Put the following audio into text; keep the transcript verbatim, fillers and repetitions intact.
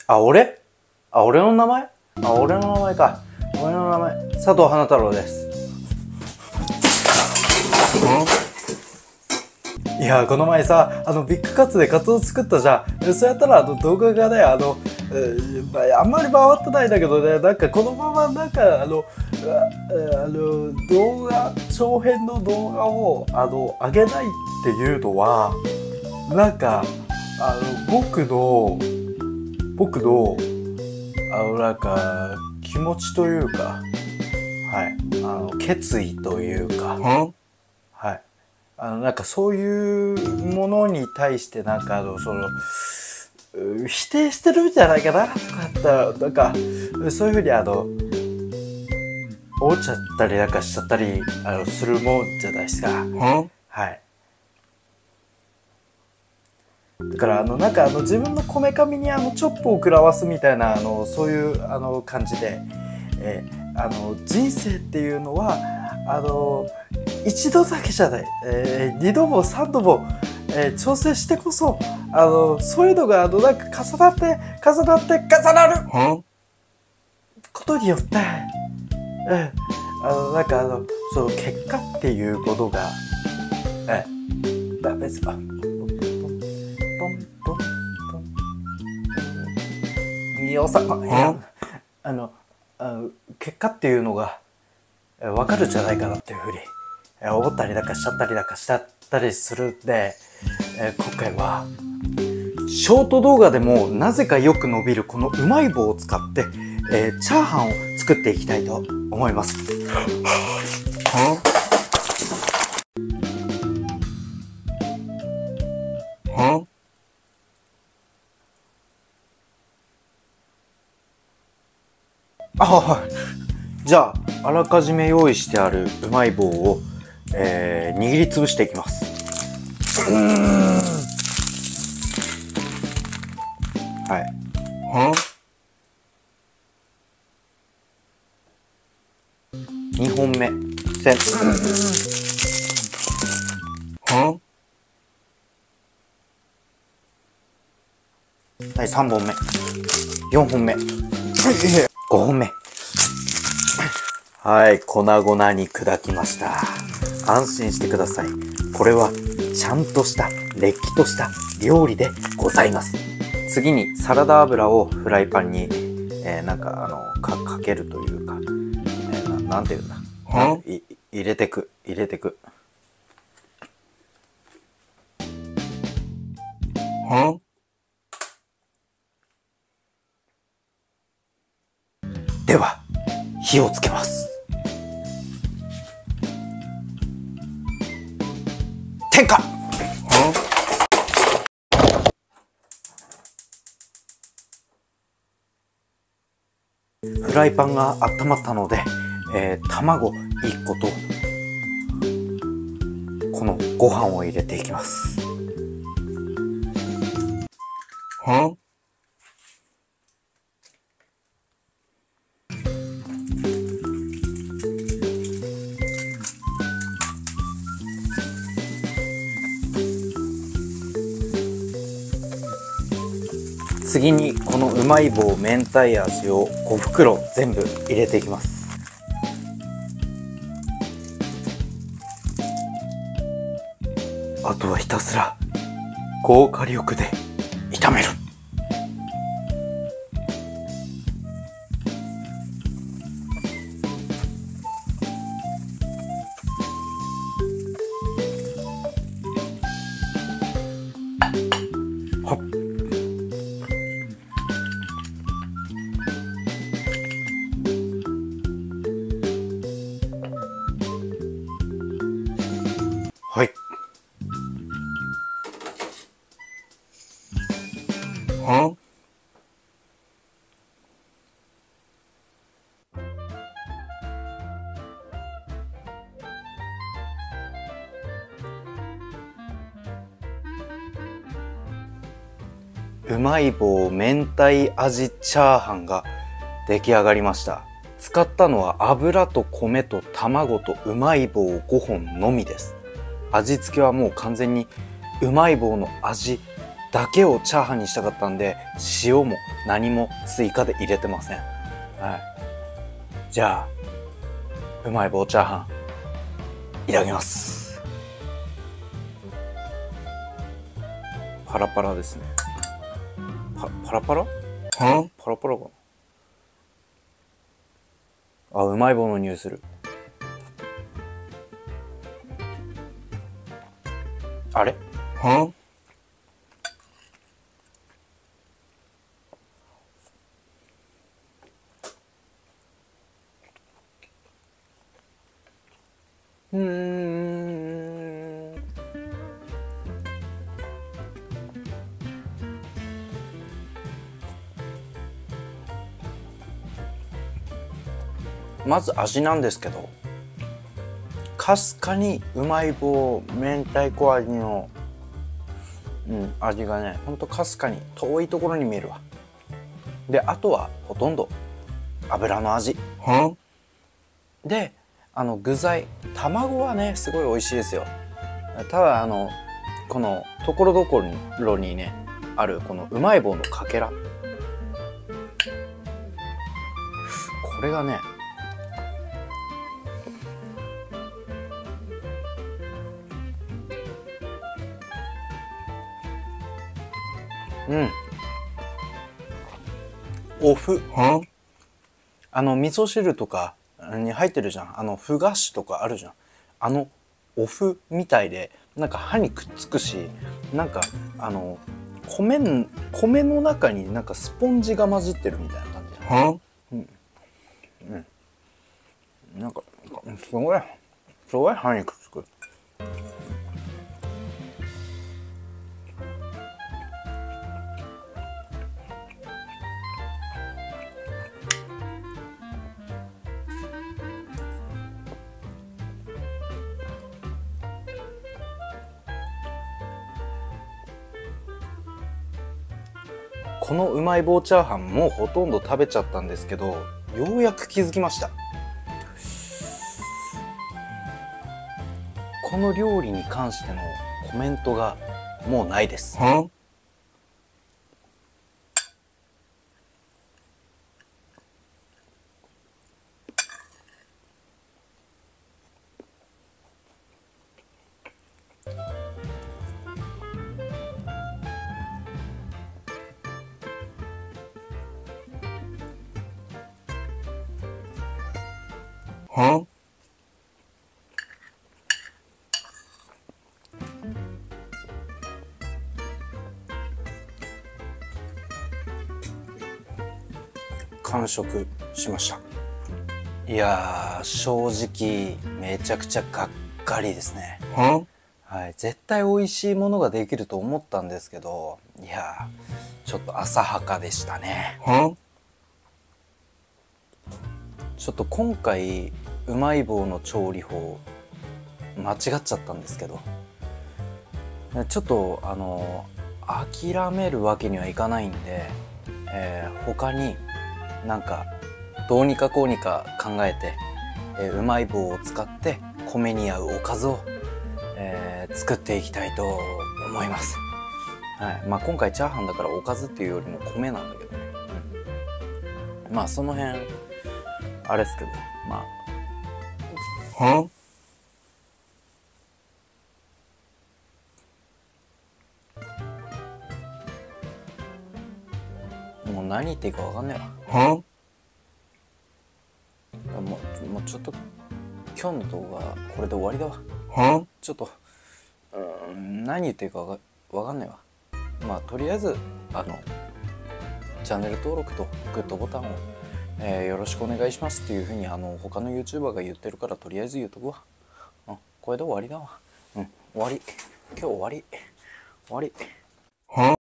あ、俺あ、俺の名前あ、俺の名前か。俺の名前、佐藤花太郎です。いや、この前さ、あの、ビッグカツでカツオ作ったじゃん。そうやったら、あの、動画がね、あの、えー、あんまり回ってないんだけどね、なんかこのまま、なんか、あの、あの、動画、長編の動画を、あの、上げないっていうのは、なんか、あの、僕の、僕の、あの、なんか、気持ちというか、はい、あの、決意というか、はい。あの、なんかそういうものに対してなんかあの、その、否定してるんじゃないかなとかったら、なんか、そういうふうにあの、思っちゃったりなんかしちゃったり、あの、するもんじゃないですか。はい。だからあの、なんかあの、自分のこめかみにあの、チョップを食らわすみたいな、あの、そういうあの、感じで、えー、あの、人生っていうのは、あの、一度だけじゃない、えー、二度も三度も、えー、挑戦してこそ、あの、そういうのが、あの、なんか重なって、重なって、重なることによって、えー、あの、なんかあの、その結果っていうことが、えー、だ、別に、あ、ポンポンポン、ポンポンポン、よさ、いや、あの、あの、結果っていうのが、わかるんじゃないかなっていうふうに、思ったりなんかしちゃったりなんかしちゃったりするんで、えー、今回はショート動画でもなぜかよく伸びるこのうまい棒を使って、えー、チャーハンを作っていきたいと思います。あ、はい。じゃああらかじめ用意してあるうまい棒を、えー、握りつぶしていきます。うーん、はい。にほんめ。せん。はい、さんぼんめ。よんほんめ。ごほんめ。はい、粉々に砕きました。安心してください。これはちゃんとした、れっきとした料理でございます。次にサラダ油をフライパンに、えー、なんかあのかかけるというか、えー、な, なんていうんだ、い入れてく入れてく。では火をつけます。点火。フライパンが温まったので、えー、卵いっことこのご飯を入れていきます。次にこのうまい棒明太味をごふくろ全部入れていきます。あとはひたすら高火力で炒める。はっ、はい。は？うまい棒明太味チャーハンが出来上がりました。使ったのは油と米と卵とうまい棒ごほんのみです。味付けはもう完全にうまい棒の味だけをチャーハンにしたかったんで、塩も何も追加で入れてません。はい。じゃあ、うまい棒チャーハン、いただきます。パラパラですね。パパラパラ？パラパラかな。あ、うまい棒の匂いする。あれ？うーん。まず味なんですけど、かすかにうまい棒明太子味の、うん、味がね、ほんとかすかに遠いところに見えるわ。で、あとはほとんど油の味。で、あの具材、卵はね、すごい美味しいですよ。ただ、あの、このところどころにね、あるこのうまい棒のかけら。これがね、うん。お麩。あの、味噌汁とかに入ってるじゃん。あの、麩菓子とかあるじゃん。あの、お麩みたいで、なんか歯にくっつくし、なんか、あの、米の、米の中になんかスポンジが混じってるみたいな感じ。うん。うん。なんか、すごい、すごい歯にくっつく。このうまい棒チャーハンもうほとんど食べちゃったんですけど、ようやく気づきました。この料理に関してのコメントがもうないです。は完食しました。いやー、正直めちゃくちゃがっかりですね。はい、絶対美味しいものができると思ったんですけど、いやー、ちょっと浅はかでしたね。ちょっと今回うまい棒の調理法間違っちゃったんですけど、ちょっとあの諦めるわけにはいかないんで、えー、他になんかどうにかこうにか考えて、えー、うまい棒を使って米に合うおかずを、えー、作っていきたいと思います。はい、まあ今回チャーハンだからおかずっていうよりも米なんだけどね、うん、まあその辺あれですけど、まあはもう何言っていいか分かんねえわ。はもう、もうちょっと今日の動画これで終わりだわ。はちょっとうん何言っていいか分かんねえわ。まあとりあえずあのチャンネル登録とグッドボタンを、えー、よろしくお願いしますっていうふうにあの他の YouTuber が言ってるからとりあえず言うとくわ。うん、これで終わりだわ。うん、終わり。今日終わり。終わり。は